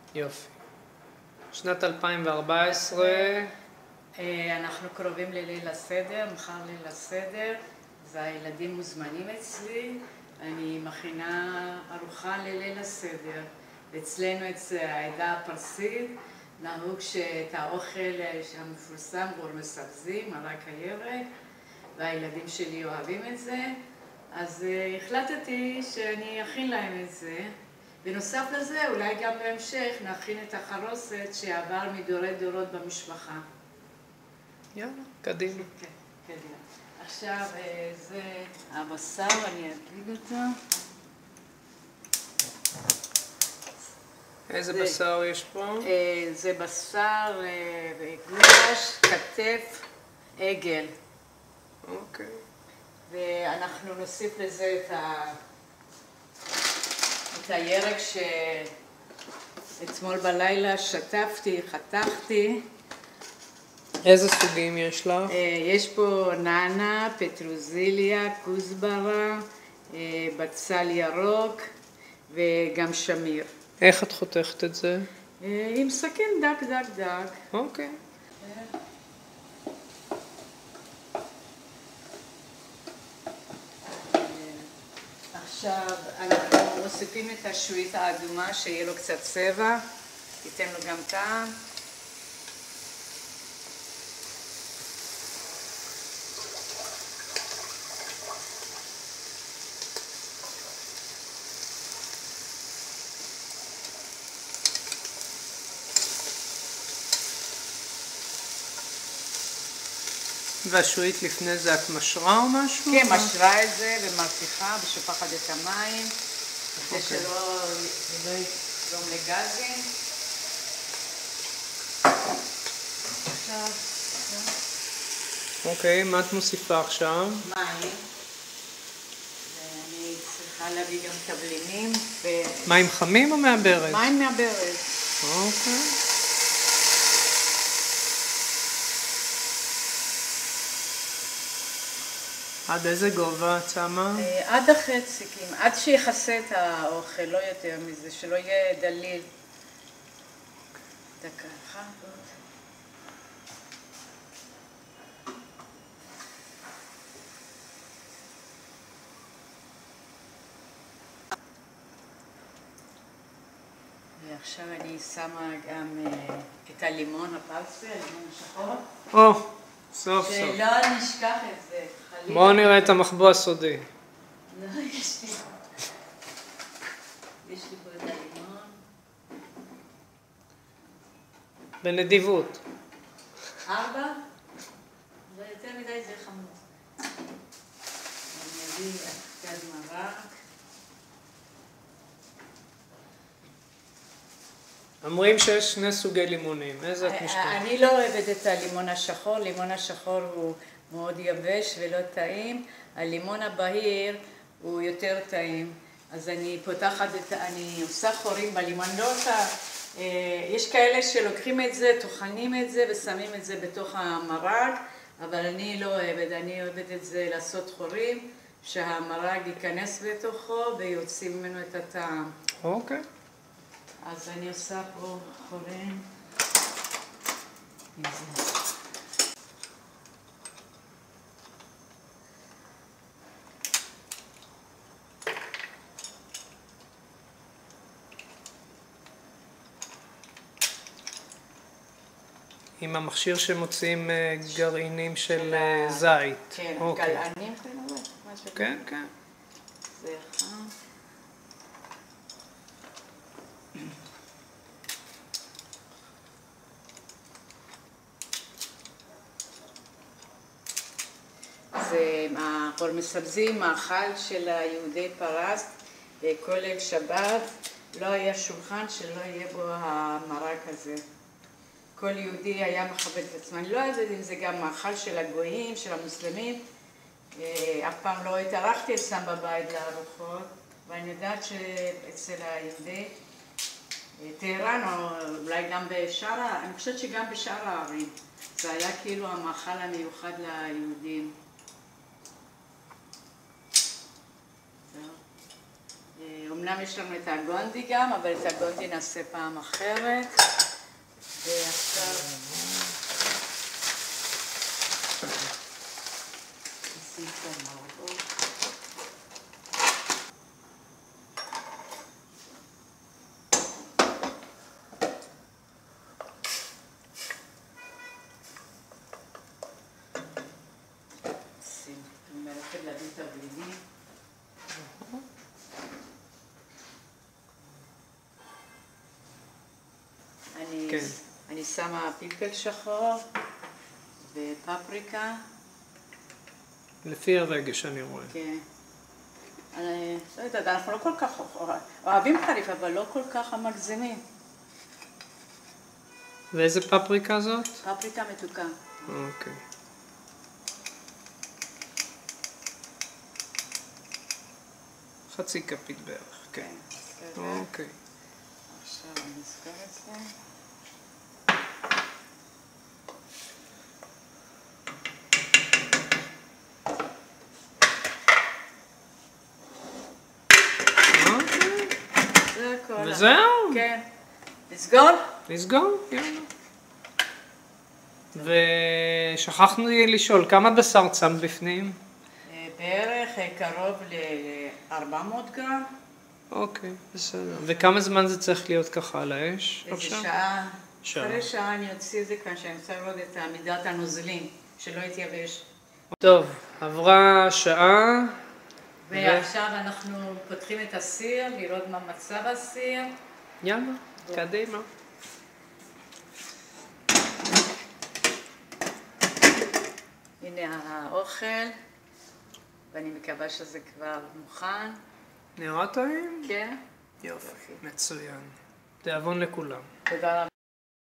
יופי. שנת 2014. אנחנו קרובים לליל הסדר, מחר ליל הסדר, והילדים מוזמנים אצלי. אני מכינה ארוחה לליל הסדר. אצלנו, אצל העדה הפרסית, נהוג שאת האוכל המפורסם כבר מסבזים, מרק הירק, והילדים שלי אוהבים את זה. אז החלטתי שאני אכין להם את זה. בנוסף לזה, אולי גם בהמשך נכין את החרוסת שעבר מדורי דורות במשפחה. יאללה, קדימה. כן, קדימה. עכשיו זה הבשר, אני אדליג אותו. איזה בשר יש פה? זה בשר גulash, כתף, עגל. אוקיי. ואנחנו נוסיף לזה את הירק שאתמול בלילה שטפתי, חתכתי. איזה סוגים יש לך? יש פה נענה, פטרוזיליה, כוסברה, בצל ירוק וגם שמיר. איך את חותכת את זה? עם סכין דק דק דק. אוקיי. עכשיו אנחנו מוסיפים את השועית האדומה שיהיה לו קצת צבע, ייתן לו גם טעם. והשועית לפני זה את משרה או משהו? כן, משרה את זה ומרתיחה ושופחת את המים, כדי שלא יגרום לגזים. אוקיי, מה את מוסיפה עכשיו? מים. ואני צריכה להביא גם תבלינים. מים חמים או מהברז? מים מהברז. אוקיי. עד איזה גובה את שמה? עד החצי, עד שיחסה את האוכל, לא יותר מזה, שלא יהיה דליל. דקה אחת. ועכשיו אני שמה גם את הלימון הפלסי, הלימון השחור. או, סוף סוף. שלא נשכח את זה. בואו נראה את המחבוא הסודי. לא, יש לי פה את הלימון. בנדיבות. 4? זה יותר מדי, זה חמור. אני אביא קצת מרק. אומרים שיש שני סוגי לימונים, איזה את משתמשת? אני לא אוהבת את הלימון השחור, לימון השחור הוא מאוד יבש ולא טעים, הלימון הבהיר הוא יותר טעים, אז אני פותחת אני עושה חורים בלימון, לא עושה, יש כאלה שלוקחים את זה, טוחנים את זה ושמים את זה בתוך המרק, אבל אני לא אוהבת, אני אוהבת את זה לעשות חורים, שהמרק ייכנס בתוכו ויוציא ממנו את הטעם. אוקיי. אז אני עושה פה חורים. עם המכשיר שמוצאים גרעינים של זית. כן, גלענים כאלה? כן, כן. זה אחד. אנחנו מסבזים מאכל של היהודי פרס בכל ליל שבת, לא היה שולחן שלא יהיה בו המרק הזה. כל יהודי היה מכבד את עצמו. אני לא יודעת אם זה גם מאכל של הגויים, של המוסלמים. אף פעם לא התארחתי אצלם בבית לארוחות, ואני יודעת שאצל היהודי טהרן, או אולי גם בשאר, אני חושבת שגם בשאר הערים, זה היה כאילו המאכל המיוחד ליהודים. אמנם יש לנו את הגונדי גם, אבל את הגונדי נעשה פעם אחרת. ועכשיו... נשים את המרור. אני מלכת להביא את הבלינים. אני שמה פלפל שחור ופפריקה. לפי הרגש אני רואה. כן. אני לא יודעת, אנחנו לא כל כך אוהבים חריף, אבל לא כל כך מגזימים. ואיזה פפריקה זאת? פפריקה מתוקה. אוקיי. חצי כפית בערך, כן. אוקיי. עכשיו אני אסגור את זה. זה הכל. וזהו? כן. לסגור? לסגור, יאללה. ושכחנו לשאול, כמה בשר צם בפנים? בערך קרוב ל-400 גרם. אוקיי, בסדר. וכמה זמן זה צריך להיות ככה על האש? איזה שעה. אחרי שעה אני אוציא את זה כאן, שאני רוצה לראות את מידת הנוזלים, שלא יתייבש. טוב, עברה שעה. ועכשיו אנחנו פותחים את הסיר, לראות מה מצב הסיר. יאללה, קדימה. הנה האוכל, ואני מקווה שזה כבר מוכן. נראה טעים? כן. יופי, מצוין. תיאבון לכולם. תודה רבה.